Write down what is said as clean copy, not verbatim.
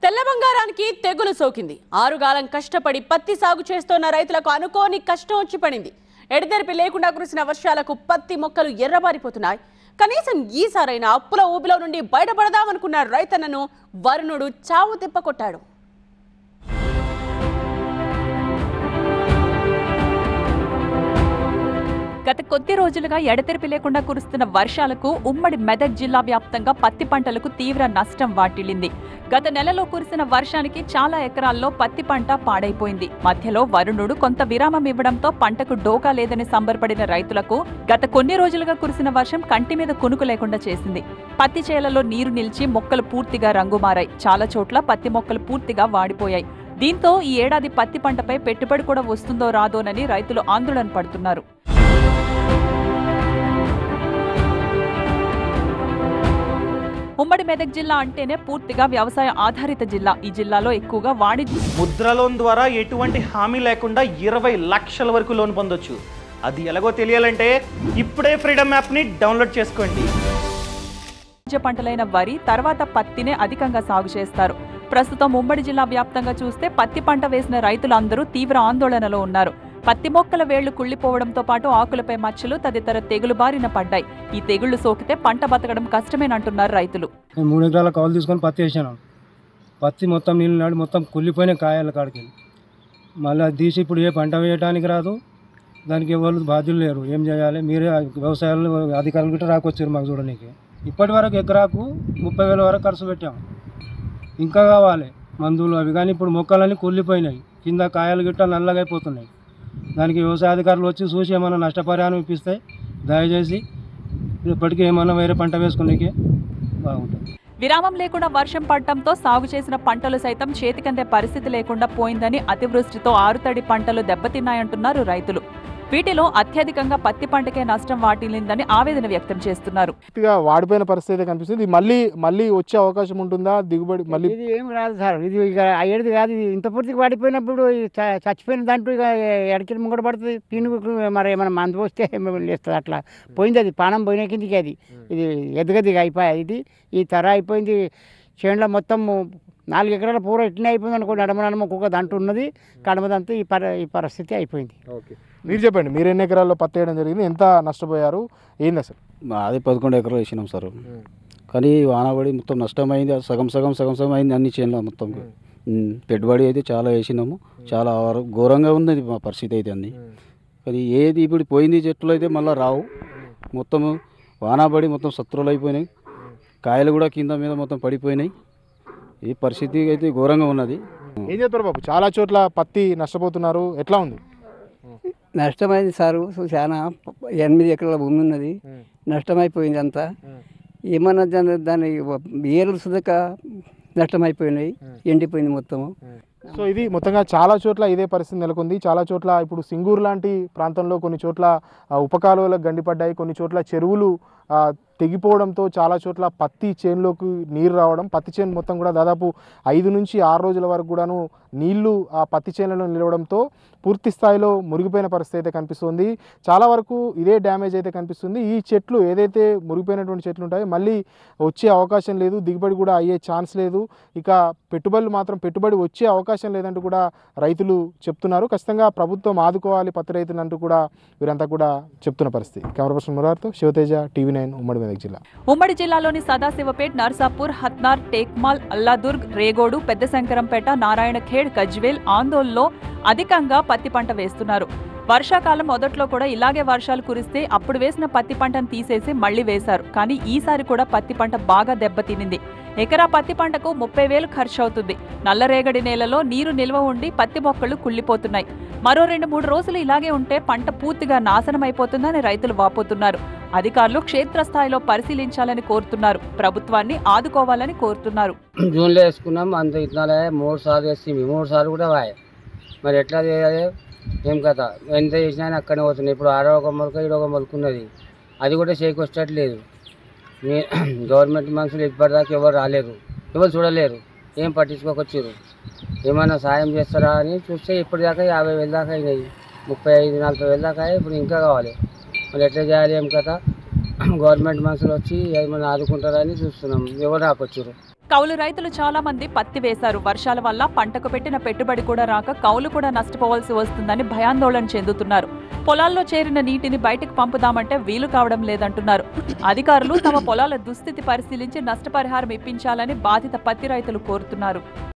తెల్ల బంగారానికి తెగులు సోకింది. ఆరుగాలం కష్టపడి పత్తి సాగు చేస్తున్న రైతులకు అనుకోని కష్టం వచ్చి పడింది. ఎడతెరిపి లేకుండా కురిసిన వర్షాలకు పత్తి మొక్కలు ఎర్రబారిపోతున్నాయి. కనీసం ఈసారైనా అప్పుల ఊబిలో నుండి బయటపడదామనుకున్న రైతన్నను వరుణుడు చావు తిప్పకొట్టాడు. గత కొద్ది రోజులుగా ఎడతెరిపి లేకుండా కురుస్తున్న వర్షాలకు ఉమ్మడి మెదక్ జిల్లా వ్యాప్తంగా పత్తి పంటలకు తీవ్ర నష్టం వాటిల్లింది. గత నెలలో కురిసిన వర్షానికి చాలా ఎకరాల్లో పత్తి పంట పాడైపోయింది. మధ్యలో వరుణుడు కొంత విరామం ఇవ్వడంతో పంటకు డోకా లేదని సంబరపడిన రైతులకు గత కొన్ని రోజులుగా కురిసిన వర్షం కంటి మీద కునుకు లేకుండా చేసింది. పత్తి చేలలో నీరు నిలిచి మొక్కలు పూర్తిగా రంగుమారాయి. చాలా చోట్ల పత్తి మొక్కలు పూర్తిగా వాడిపోయాయి. దీంతో ఈ ఏడాది పత్తి పంటపై పెట్టుబడి కూడా వస్తుందో రాదోనని రైతులు ఆందోళన పడుతున్నారు. ఉమ్మడి మెదక్ జిల్లా అంటేనే పూర్తిగా వ్యవసాయ ఆధారిత జిల్లా. ఈ జిల్లాలో ఎక్కువగా వాణిజ్య ముద్ర లోన్ ద్వారా ఎటువంటి హామీ లేకుండా 20 లక్షల వరకు లోన్ పొందొచ్చు. అది ఎలాగో తెలియాలంటే ఇప్పుడే ఫ్రీడమ్ యాప్ని డౌన్లోడ్ చేసుకోండి. పంటలైన వరి తర్వాత పత్తినే అధికంగా సాగు చేస్తారు. ప్రస్తుతం ఉమ్మడి జిల్లా వ్యాప్తంగా చూస్తే పత్తి పంట వేసిన రైతులందరూ తీవ్ర ఆందోళనలో ఉన్నారు. పత్తి మొక్కల వేళ్లు కుళ్లిపోవడంతో పాటు ఆకులపై మచ్చలు తదితర తెగులు బారిన పడ్డాయి. ఈ తెగుళ్లు సోకితే పంట బతకడం కష్టమేనంటున్నారు రైతులు. 3 ఎకరాల కౌలు తీసుకొని పత్తి వేసాను. పత్తి మొత్తం నీళ్ళు నాడు మొత్తం కుళ్ళిపోయిన కాయల కాడికి మళ్ళీ తీసి ఇప్పుడు ఏ పంట వేయడానికి రాదు. దానికి ఎవరు బాధ్యులు లేరు. ఏం చేయాలి? మీరే వ్యవసాయాలు అధికారులు గిట్ట రాకొచ్చారు మాకు చూడడానికి. ఇప్పటి వరకు ఎకరాకు 30,000 వరకు ఖర్చు పెట్టాము. ఇంకా కావాలి మందులు అవి. కానీ ఇప్పుడు మొక్కలన్నీ కుళ్ళిపోయినాయి. కింద కాయలు గిట్ట నల్లగా అయిపోతున్నాయి. దానికి వ్యవసాయ అధికారులు వచ్చి చూసి ఏమైనా నష్టపరిహారం ఇప్పిస్తే దయచేసి ఇప్పటికీ ఏమైనా వేరే పంట వేసుకునేకే బాగుంటుంది. విరామం లేకుండా వర్షం పడటంతో సాగు చేసిన పంటలు సైతం చేతికందే పరిస్థితి లేకుండా పోయిందని, అతివృష్టితో ఆరుతడి పంటలు దెబ్బతిన్నాయంటున్నారు రైతులు. వీటిలో అత్యధికంగా పత్తి పంటకే నష్టం వాటిల్లిందని ఆవేదన వ్యక్తం చేస్తున్నారు. వాడిపోయిన పరిస్థితి కనిపిస్తుంది. మళ్ళీ వచ్చే అవకాశం ఉంటుందా? దిగుబడి మళ్ళీ ఇది ఏం రాదు సార్. ఇది ఇక అయ్యేది కాదు. ఇది ఇంత పూర్తిగా వాడిపోయినప్పుడు చచ్చిపోయిన దాంట్లో ఇక ఎడకి ముంగడ పడుతుంది. పీనుగు మరి ఏమైనా మందు పోస్తే లేస్తుంది. అట్లా పోయింది. అది పానం పోయిన కిందికి అది ఇది ఎదగది అయిపోయాయి. ఇది ఈ తర అయిపోయింది. చేనులో మొత్తం 4 ఎకరాల పూర ఇట్లనే అయిపోయింది అనుకోండి. నడమ ఒక్కొక్క దాంట్లో ఉన్నది. కడమదంతా ఈ పరిస్థితి అయిపోయింది. ఓకే, మీరు చెప్పండి. మీరు ఎన్ని ఎకరాల్లో పత్తి వేయడం జరిగింది? ఎంత నష్టపోయారు? ఏంది అసలు? అది 11 ఎకరాలు వేసినాం సార్. కానీ వానబడి మొత్తం నష్టమైంది. సగం అయింది అన్ని చేనులో మొత్తం. పెట్టుబడి అయితే చాలా వేసినాము. చాలా ఘోరంగా ఉంది మా పరిస్థితి అయితే అన్ని. కానీ ఏది ఇప్పుడు పోయింది చెట్లు అయితే మళ్ళీ రావు. మొత్తం వానబడి మొత్తం శత్రువులు అయిపోయినాయి. కాయలు కూడా కింద మీద మొత్తం పడిపోయినాయి. ఈ పరిస్థితి అయితే ఘోరంగా ఉన్నది. ఏం చెప్తారు బాబు? చాలా చోట్ల పత్తి నష్టపోతున్నారు. ఎట్లా ఉంది? నష్టమైంది సారు. చాలా 8 ఎకరాల భూమి ఉన్నది. నష్టమైపోయింది అంతా. ఏమన్నా దాని ఏర్లు సుదక నష్టమైపోయినాయి. ఎండిపోయింది మొత్తము. సో ఇది మొత్తంగా చాలా చోట్ల ఇదే పరిస్థితి నెలకొంది. చాలా చోట్ల ఇప్పుడు సింగూరు లాంటి ప్రాంతంలో కొన్ని చోట్ల ఉపకాలువలకు గండిపడ్డాయి. కొన్ని చోట్ల చెరువులు తెగిపోవడంతో చాలా చోట్ల పత్తి చేనులోకి నీరు రావడం, పత్తి చేను మొత్తం కూడా దాదాపు 5 నుంచి 6 రోజుల వరకు కూడాను నీళ్లు ఆ పత్తి చేనులలో నిలవడంతో పూర్తి స్థాయిలో మురిగిపోయిన పరిస్థితి అయితే కనిపిస్తుంది. చాలా వరకు ఇదే డ్యామేజ్ అయితే కనిపిస్తుంది. ఈ చెట్లు ఏదైతే మురిగిపోయినటువంటి చెట్లు ఉంటాయో మళ్ళీ వచ్చే అవకాశం లేదు. దిగుబడి కూడా అయ్యే ఛాన్స్ లేదు. ఇక పెట్టుబడి వచ్చే అవకాశం లేదంటూ కూడా రైతులు చెప్తున్నారు. ఖచ్చితంగా ప్రభుత్వం ఆదుకోవాలి పత్తి రైతులు అంటూ కూడా వీరంతా కూడా చెప్తున్న పరిస్థితి. కెమెరా పర్సన్ మురార్తో శివతేజ, TV9, ఉమ్మడి మెదక్ జిల్లా. ఉమ్మడి జిల్లాలోని సదాశివపేట్, నర్సాపూర్, హత్నార్, టేక్మాల్, అల్లాదుర్గ్, రేగోడు, పెద్ద శంకరంపేట, నారాయణఖేడ్, గజ్వేల్, ఆందోళనలో అధికంగా పత్తి పంట వేస్తున్నారు. వర్షాకాలం మొదట్లో కూడా ఇలాగే వర్షాలు కురిస్తే అప్పుడు వేసిన పత్తి పంటను తీసేసి మళ్లీ వేశారు. కానీ ఈసారి కూడా పత్తి పంట బాగా దెబ్బతినింది. ఎకరా పత్తి పంటకు 30,000 ఖర్చు అవుతుంది. నల్లరేగడి నేలలో నీరు నిల్వ ఉండి పత్తి మొక్కలు కుళ్లిపోతున్నాయి. మరో 2-3 రోజులు ఇలాగే ఉంటే పంట పూర్తిగా నాశనమైపోతుందని రైతులు వాపోతున్నారు. అధికారులు క్షేత్రస్థాయిలో పరిశీలించాలని కోరుతున్నారు. ప్రభుత్వాన్ని ఆదుకోవాలని కోరుతున్నారు. జూన్లో వేసుకున్నాం. అంత ఇట్లా 3 సార్లు వేసి 3 సార్లు కూడా వాయి. మరి ఎట్లా చేయాలి? ఏం కథ? ఎంత చేసినా అక్కడనే పోతున్నాయి. ఇప్పుడు ఆడో ఒక మొలక ఈడో ఒక మొలకున్నది. అది కూడా చేకొచ్చట్లేదు. గవర్నమెంట్ మనుషులు ఇప్పటిదాకా ఎవరు రాలేరు, ఎవరు చూడలేరు, ఏం పట్టించుకోకొచ్చారు. ఏమైనా సాయం చేస్తారా అని చూస్తే ఇప్పటిదాకా 50,000 దాకా అయినాయి. 35,000-40,000 దాకా ఇప్పుడు ఇంకా కావాలి. మరి ఎట్లా చేయాలి? ఏం కథ? గవర్నమెంట్ మనుషులు వచ్చి ఏమైనా ఆదుకుంటారని చూస్తున్నాం. ఎవరు రాకొచ్చారు. కౌలు రైతులు చాలా మంది పత్తి వేశారు. వర్షాల వల్ల పంటకు పెట్టిన పెట్టుబడి కూడా రాక కౌలు కూడా నష్టపోవాల్సి వస్తుందని భయాందోళన చెందుతున్నారు. పొలాల్లో చేరిన నీటిని బయటకు పంపుదామంటే వీలు కావడం లేదంటున్నారు. అధికారులు తమ పొలాల దుస్థితి పరిశీలించి నష్టపరిహారం ఇప్పించాలని బాధిత పత్తి రైతులు కోరుతున్నారు.